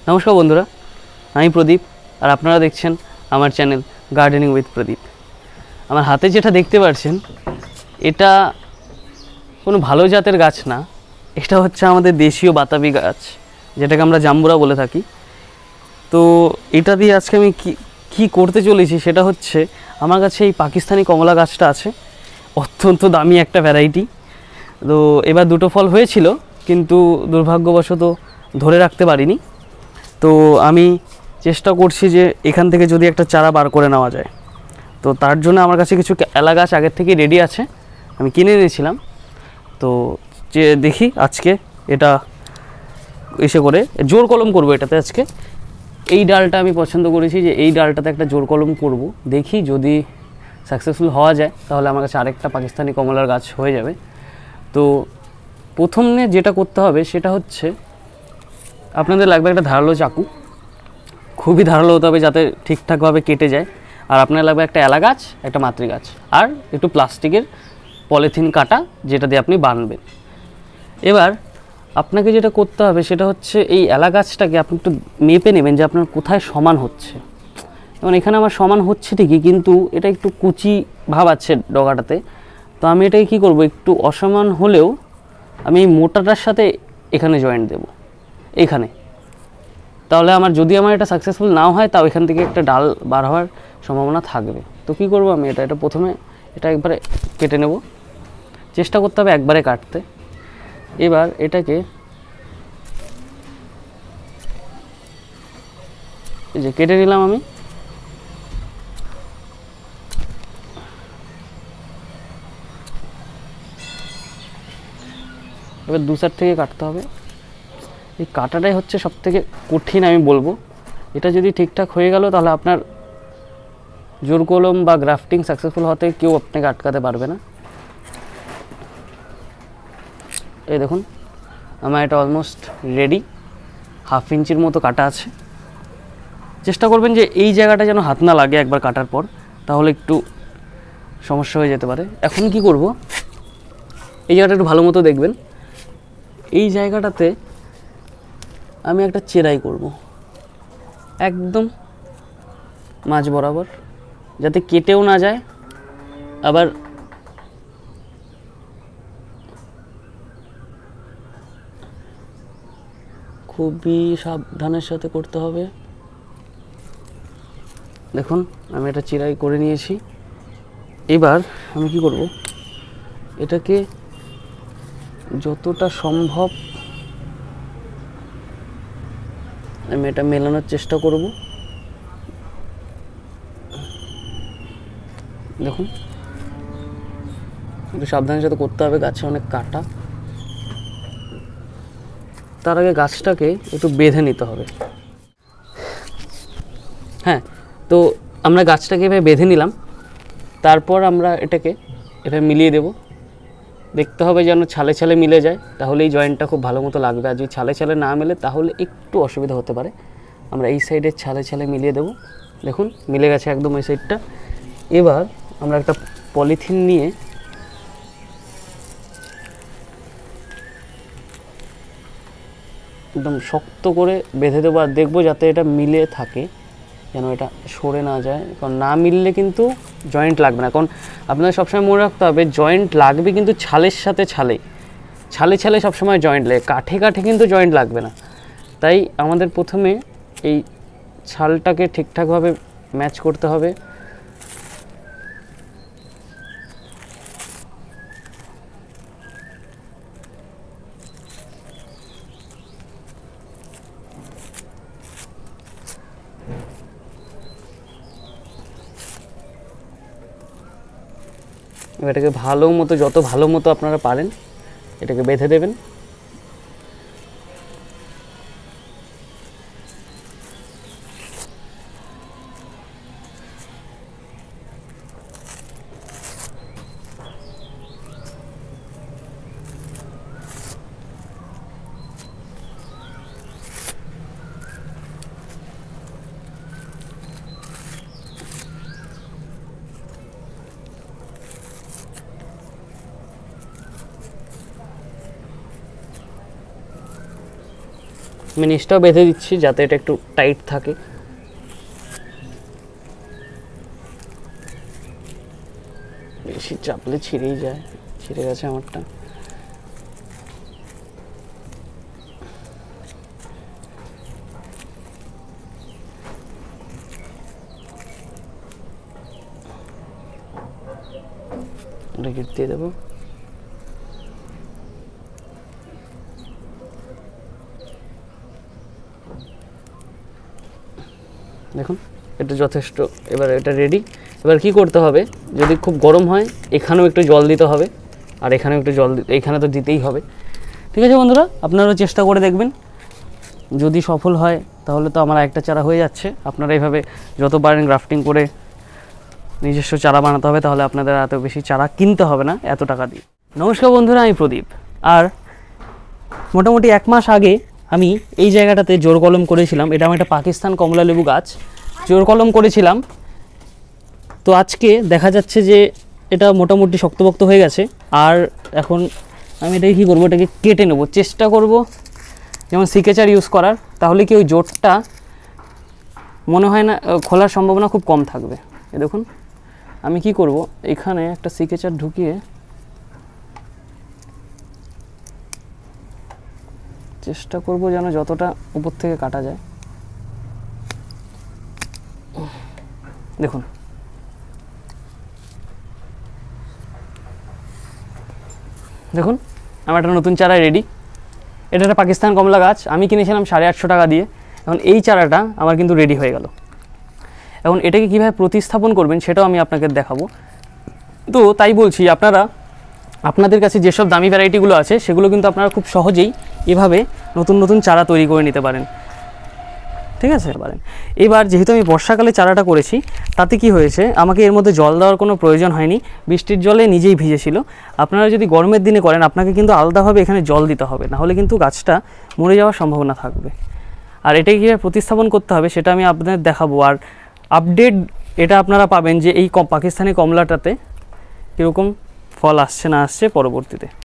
নমস্কার বন্ধুরা, আমি প্রদীপ আর আপনারা দেখছেন আমার চ্যানেল গার্ডেনিং উইথ প্রদীপ। আমার হাতে যেটা দেখতে পাচ্ছেন এটা কোনো ভালো জাতের গাছ না, এটা হচ্ছে আমাদের দেশীয় বাতাবি গাছ, যেটাকে আমরা জাম্বুরা বলে থাকি। তো এটা দিয়ে আজকে আমি কি করতে চলেছি সেটা হচ্ছে, আমার কাছে এই পাকিস্তানি কমলা গাছটা আছে, অত্যন্ত দামি একটা ভ্যারাইটি। তো এবার দুটো ফল হয়েছিল, কিন্তু দুর্ভাগ্যবশত ধরে রাখতে পারিনি। তো আমি চেষ্টা করছি যে এখান থেকে যদি একটা চারা বার করে নেওয়া যায়। তো তার জন্য আমার কাছে কিছু এলা গাছ আগের থেকে রেডি আছে, আমি কিনে নিয়েছিলাম। তো যে দেখি আজকে এটা এসে করে জোর কলম করব এটাতে। আজকে এই ডালটা আমি পছন্দ করেছি যে এই ডালটাতে একটা জোর কলম করব, দেখি যদি সাকসেসফুল হওয়া যায় তাহলে আমার কাছে আরেকটা পাকিস্তানি কমলার গাছ হয়ে যাবে। তো প্রথমে যেটা করতে হবে সেটা হচ্ছে, আপনাদের লাগবে একটা ধারালো চাকু, খুবই ধারালো হতে হবে যাতে ঠিকঠাকভাবে কেটে যায়। আর আপনার লাগবে একটা এলা গাছ, একটা মাতৃ গাছ, আর একটু প্লাস্টিকের পলিথিন কাটা, যেটা দিয়ে আপনি বাঁধবেন। এবার আপনাকে যেটা করতে হবে সেটা হচ্ছে, এই এলা গাছটাকে আপনি একটু মেপে নেবেন যে আপনার কোথায় সমান হচ্ছে। যেমন এখানে আমার সমান হচ্ছে ঠিকই, কিন্তু এটা একটু কুচি ভাব আছে ডগাটাতে। তো আমি এটাকে কী করব, একটু অসমান হলেও আমি এই মোটাটার সাথে এখানে জয়েন্ট দেব, এইখানে। তাহলে যদি আমার এটা সাকসেসফুল নাও হয়, তাও এখান থেকে একটা ডাল বার হওয়ার সম্ভাবনা থাকবে। তো কী করব আমি, এটা প্রথমে এটা একবারে কেটে নেব, চেষ্টা করতে হবে একবারে কাটতে। এবার এটাকে এই যে কেটে নিলাম আমি। এবার দু সাইড থেকে কাটতে হবে। এই কাটাটাই হচ্ছে সব থেকে কঠিন আমি বলবো। এটা যদি ঠিকঠাক হয়ে গেল তাহলে আপনার জোর কলম বা গ্রাফটিং সাকসেসফুল হতে কেউ আপনাকে আটকাতে পারবে না। এই দেখুন, আমার এটা অলমোস্ট রেডি, 1/2 ইঞ্চির মতো কাটা আছে। চেষ্টা করবেন যে এই জায়গাটা যেন হাত না লাগে একবার কাটার পর, তাহলে একটু সমস্যা হয়ে যেতে পারে। এখন কি করব, এই জায়গাটা একটু ভালো মতো দেখবেন। এই জায়গাটাতে আমি একটা চেরাই করব, একদম মাঝ বরাবর, যাতে কেটেও না যায়। আবার খুবই সাবধানের সাথে করতে হবে। দেখুন, আমি এটা চিরাই করে নিয়েছি। এবার আমি কি করব, এটাকে যতটা সম্ভব আমি এটা মেলানোর চেষ্টা করব। দেখুন, একটু সাবধানের সাথে করতে হবে, গাছে অনেক কাটা। তার আগে গাছটাকে একটু বেঁধে নিতে হবে। হ্যাঁ, তো আমরা গাছটাকে এভাবে বেঁধে নিলাম। তারপর আমরা এটাকে এভাবে মিলিয়ে দেব। দেখতে হবে যেন ছালে ছালে মিলে যায়, তাহলে এই জয়েন্টটা খুব ভালো মতো লাগবে। আর যদি ছালে ছালে না মেলে তাহলে একটু অসুবিধা হতে পারে। আমরা এই সাইডের ছালে ছালে মিলিয়ে দেব। দেখুন, মিলে গেছে একদম এই সাইডটা। এবার আমরা একটা পলিথিন নিয়ে একদম শক্ত করে বেঁধে দেবো, আর দেখবো যাতে এটা মিলে থাকে, যেন এটা সরে না যায়। কারণ না মিললে কিন্তু জয়েন্ট লাগবে না। কারণ আপনাদের সবসময় মনে রাখতে হবে, জয়েন্ট লাগবে কিন্তু ছালের সাথে ছালে, ছালে ছালে সবসময় জয়েন্ট লাগে, কাঠে কাঠে কিন্তু জয়েন্ট লাগবে না। তাই আমাদের প্রথমে এই ছালটাকে ঠিকঠাকভাবে ম্যাচ করতে হবে। এটাকে ভালো মতো, যত ভালো মতো আপনারা পারেন এটাকে বেঁধে দেবেন। আমি নিচটাও বেঁধে দিচ্ছি যাতে এটা একটু টাইট থাকে। বেশি চাপলে ছিঁড়েই যায়, ছিঁড়ে গেছে আমারটা। এটা গিট দিয়ে দেবো। দেখুন এটা যথেষ্ট, এবার এটা রেডি। এবার কি করতে হবে, যদি খুব গরম হয় এখানেও একটু জল দিতে হবে, আর এখানেও একটু জল এখানে তো দিতেই হবে। ঠিক আছে বন্ধুরা, আপনারাও চেষ্টা করে দেখবেন, যদি সফল হয় তাহলে তো আমার একটা চারা হয়ে যাচ্ছে। আপনারা এইভাবে যত পারেন গ্রাফটিং করে নিজস্ব চারা বানাতে হবে, তাহলে আপনাদের এত বেশি চারা কিনতে হবে না এত টাকা দিয়ে। নমস্কার বন্ধুরা, আমি প্রদীপ। আর মোটামুটি 1 মাস আগে আমি এই জায়গাটাতে জোর কলম করেছিলাম। এটা আমার একটা পাকিস্তান কমলা লেবু গাছ, জোর কলম করেছিলাম। তো আজকে দেখা যাচ্ছে যে এটা মোটামুটি শক্তপোক্ত হয়ে গেছে। আর এখন আমি এটাকে কী করবো, এটাকে কেটে নেব, চেষ্টা করব যেমন সিকেচার ইউজ করার, তাহলে কি ওই জোরটা মনে হয় না খোলার সম্ভাবনা খুব কম থাকবে। এ দেখুন আমি কি করব, এখানে একটা সিকেচার ঢুকিয়ে চেষ্টা করব যেন যতটা উপর থেকে কাটা যায়। দেখুন দেখুন আমার একটা নতুন চারা রেডি। এটা একটা পাকিস্তান কমলা গাছ, আমি কিনেছিলাম 850 টাকা দিয়ে। এখন এই চারাটা আমার কিন্তু রেডি হয়ে গেল। এখন এটাকে কীভাবে প্রতিস্থাপন করবেন সেটাও আমি আপনাকে দেখাবো। তো তাই বলছি, আপনাদের কাছে যেসব দামি ভ্যারাইটিগুলো আছে সেগুলো কিন্তু আপনারা খুব সহজেই এভাবে নতুন নতুন চারা তৈরি করে নিতে পারেন। ঠিক আছে, পারেন। এবার যেহেতু আমি বর্ষাকালে চারাটা করেছি, তাতে কি হয়েছে, আমাকে এর মধ্যে জল দেওয়ার কোনো প্রয়োজন হয়নি, বৃষ্টির জলে নিজেই ভিজেছিল। আপনারা যদি গরমের দিনে করেন, আপনাকে কিন্তু আলাদাভাবে এখানে জল দিতে হবে, নাহলে কিন্তু গাছটা মরে যাওয়ার সম্ভাবনা থাকবে। আর এটাকে কীভাবে প্রতিস্থাপন করতে হবে সেটা আমি আপনাদের দেখাবো। আর আপডেট এটা আপনারা পাবেন যে এই পাকিস্তানি কমলাটাতে কীরকম ফল আসছে না আসছে পরবর্তীতে।